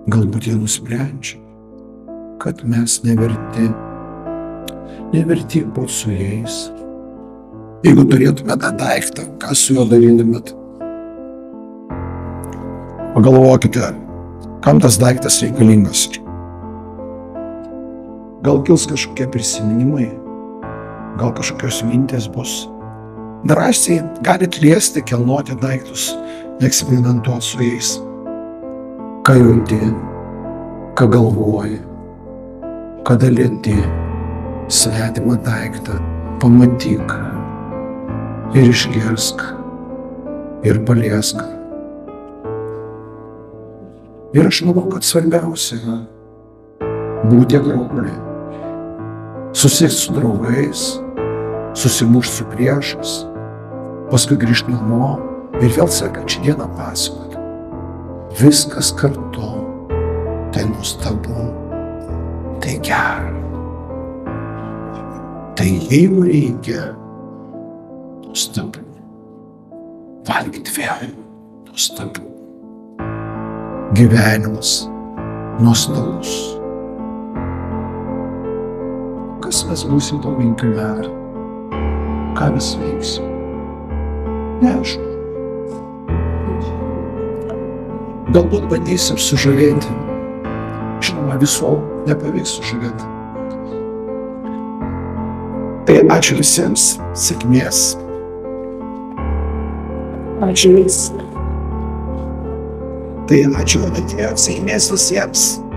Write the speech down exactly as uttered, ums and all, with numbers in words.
Galbūt jie nusprendžia, kad mes neverti, neverti būti su jais. Jeigu turėtume tą daiktą, ką su juo darytumėt? Pagalvokite, kam tas daiktas reikalingas. Gal kils kažkokie prisiminimai, gal kažkokios mintės bus. Drąsiai galit liesti, kelnoti daiktus, eksperimentuoti su jais. Ką jauti, ką galvoji, kada lieti svetimą daiktą, pamatyk ir išgirsk ir paliesk. Ir aš manau, kad svarbiausia yra būti ekrane, susitikt su draugais, susimušt su priešais, paskui grįžt namo ir vėl sekančią dieną pasakoti. Viskas kartu, tai nuostabu, tai gera. Tai jeigu reikia, nuostabu. Valgyti vėl, nuostabu. Gyvenimas nuostabus. Kas mes būsim to penkių metų? Ką mes veiksim? Neaišku. Galbūt bandysim sužavėti. Žinoma, visų nepavyks sužavėti. Tai ačiū visiems, sėkmės. Ačiū visiems. Tai ačiū, atėjo, sėkmės visiems.